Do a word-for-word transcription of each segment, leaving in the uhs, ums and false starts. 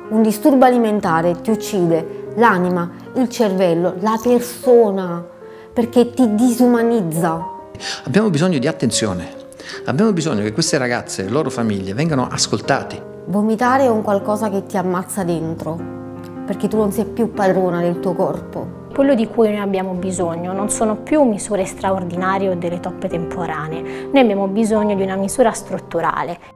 Un disturbo alimentare ti uccide l'anima, il cervello, la persona, perché ti disumanizza. Abbiamo bisogno di attenzione, abbiamo bisogno che queste ragazze e le loro famiglie vengano ascoltate. Vomitare è un qualcosa che ti ammazza dentro, perché tu non sei più padrona del tuo corpo. Quello di cui noi abbiamo bisogno non sono più misure straordinarie o delle toppe temporanee, noi abbiamo bisogno di una misura strutturale.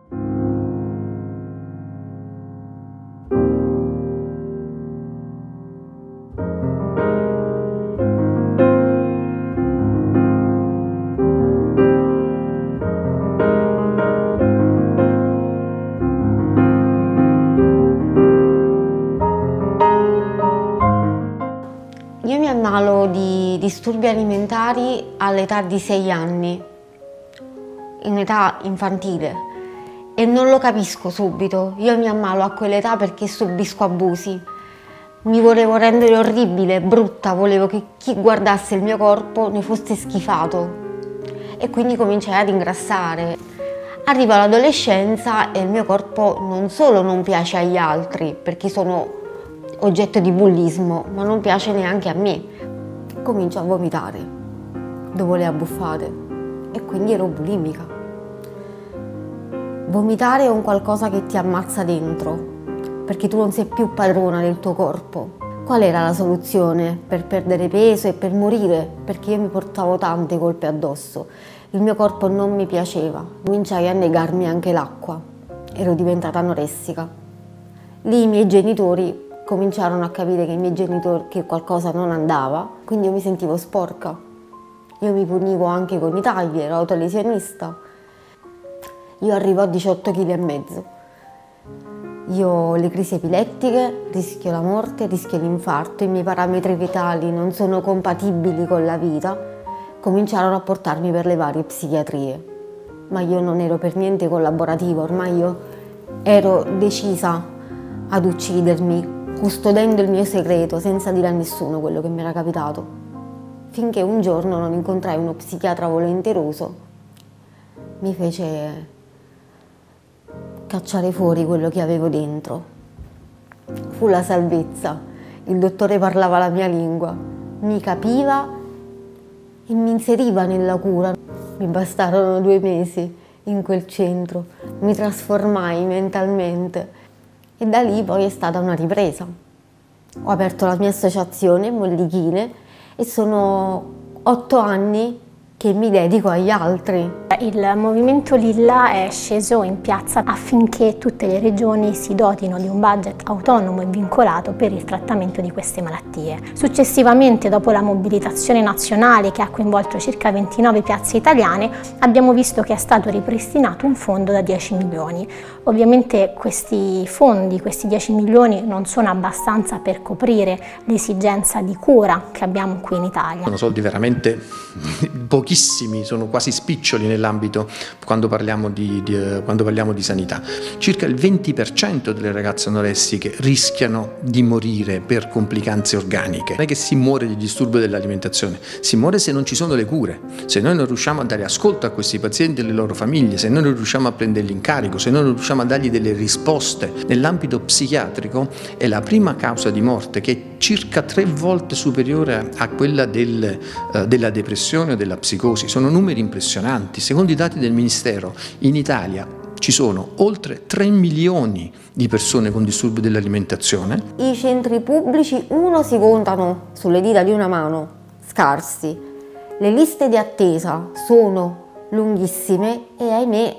Io mi ammalo di disturbi alimentari all'età di sei anni, in età infantile, e non lo capisco subito. Io mi ammalo a quell'età perché subisco abusi. Mi volevo rendere orribile, brutta, volevo che chi guardasse il mio corpo ne fosse schifato e quindi cominciai ad ingrassare. Arriva l'adolescenza e il mio corpo non solo non piace agli altri perché sono oggetto di bullismo, ma non piace neanche a me. Comincio a vomitare dopo le abbuffate e quindi ero bulimica. Vomitare è un qualcosa che ti ammazza dentro, perché tu non sei più padrona del tuo corpo. Qual era la soluzione per perdere peso e per morire? Perché io mi portavo tante colpe addosso. Il mio corpo non mi piaceva. Cominciai a negarmi anche l'acqua. Ero diventata anoressica. Lì i miei genitori cominciarono a capire che i miei genitori che qualcosa non andava, quindi io mi sentivo sporca. Io mi punivo anche con i tagli, ero autolesionista. Io arrivo a diciotto chili e mezzo. Io ho le crisi epilettiche, rischio la morte, rischio l'infarto, i miei parametri vitali non sono compatibili con la vita. Cominciarono a portarmi per le varie psichiatrie. Ma io non ero per niente collaborativa, ormai io ero decisa ad uccidermi, custodendo il mio segreto senza dire a nessuno quello che mi era capitato, finché un giorno non incontrai uno psichiatra volenteroso, mi fece cacciare fuori quello che avevo dentro. Fu la salvezza, il dottore parlava la mia lingua, mi capiva e mi inseriva nella cura. Mi bastarono due mesi in quel centro, mi trasformai mentalmente. E da lì poi è stata una ripresa. Ho aperto la mia associazione Mollichine e sono otto anni che mi dedico agli altri. Il Movimento Lilla è sceso in piazza affinché tutte le regioni si dotino di un budget autonomo e vincolato per il trattamento di queste malattie. Successivamente, dopo la mobilitazione nazionale che ha coinvolto circa ventinove piazze italiane, abbiamo visto che è stato ripristinato un fondo da dieci milioni. Ovviamente questi fondi, questi dieci milioni, non sono abbastanza per coprire l'esigenza di cura che abbiamo qui in Italia. Sono soldi veramente pochissimi, sono quasi spiccioli nell'ambito quando parliamo di, di, quando parliamo di sanità. Circa il venti per cento delle ragazze anoressiche rischiano di morire per complicanze organiche. Non è che si muore di disturbo dell'alimentazione, si muore se non ci sono le cure, se noi non riusciamo a dare ascolto a questi pazienti e alle loro famiglie, se noi non riusciamo a prenderli in carico, se noi non riusciamo a dargli delle risposte. Nell'ambito psichiatrico è la prima causa di morte, che è circa tre volte superiore a quella del, uh, della depressione o della psicosi. Sono numeri impressionanti. Secondo i dati del Ministero, in Italia ci sono oltre tre milioni di persone con disturbi dell'alimentazione. I centri pubblici, uno, si contano sulle dita di una mano, scarsi. Le liste di attesa sono lunghissime e, ahimè,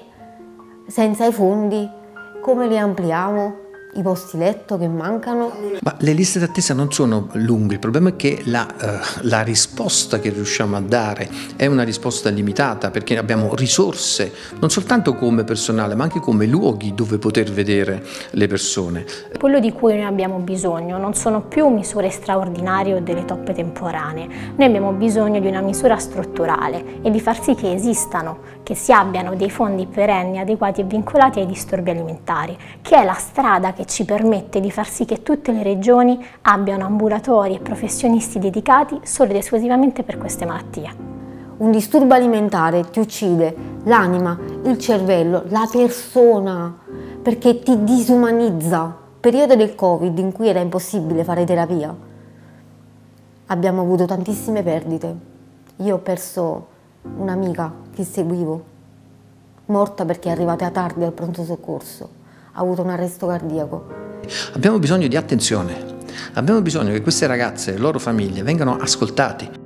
senza i fondi come li ampliamo? I posti letto che mancano? Ma le liste d'attesa non sono lunghe, il problema è che la, uh, la risposta che riusciamo a dare è una risposta limitata, perché abbiamo risorse non soltanto come personale ma anche come luoghi dove poter vedere le persone. Quello di cui noi abbiamo bisogno non sono più misure straordinarie o delle toppe temporanee, noi abbiamo bisogno di una misura strutturale e di far sì che esistano, che si abbiano dei fondi perenni adeguati e vincolati ai disturbi alimentari, che è la strada che che ci permette di far sì che tutte le regioni abbiano ambulatori e professionisti dedicati solo ed esclusivamente per queste malattie. Un disturbo alimentare ti uccide l'anima, il cervello, la persona, perché ti disumanizza. periodo del Covid in cui era impossibile fare terapia, abbiamo avuto tantissime perdite. Io ho perso un'amica che seguivo, morta perché è arrivata tardi al pronto soccorso, ha avuto un arresto cardiaco. Abbiamo bisogno di attenzione, abbiamo bisogno che queste ragazze e le loro famiglie vengano ascoltati.